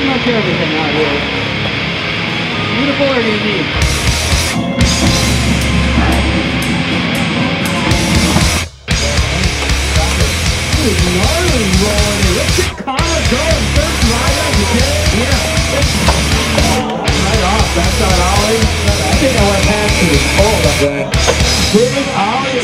much everything out here. Beautiful or unique? Gnarly rolling it. Let's get Kona going. First ride of the day. Yeah. Right off. That's not ollie. I think I went past to the cold up there. Big ollie.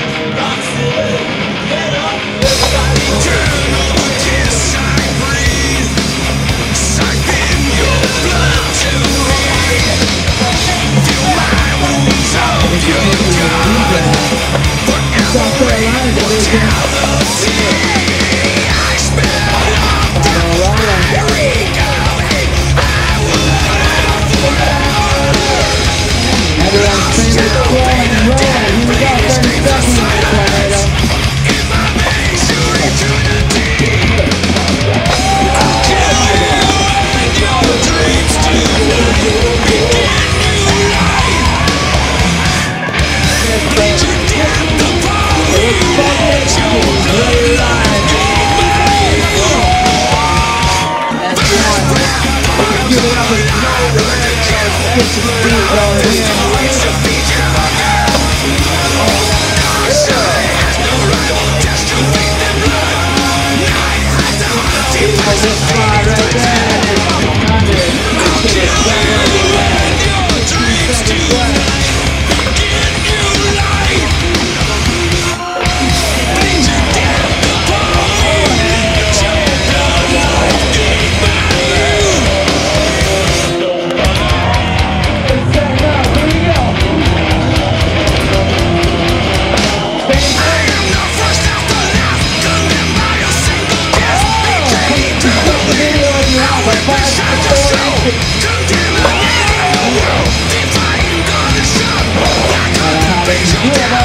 Get up. Turn on the kiss I breathe. Suck in your blood to breathe. Feel my wounds of your God. Forever immortality. I spell off the fiery going. I would have flown. Everyone's favorite rolling and rolling. Here we go, 30 seconds, tornado. In my veins, your eternity. I'll kill you and your dreams too. Begin new life. Bleed you down the body. Your life. Give it up and know the man. Get some beat going here. This spot right there. Yeah.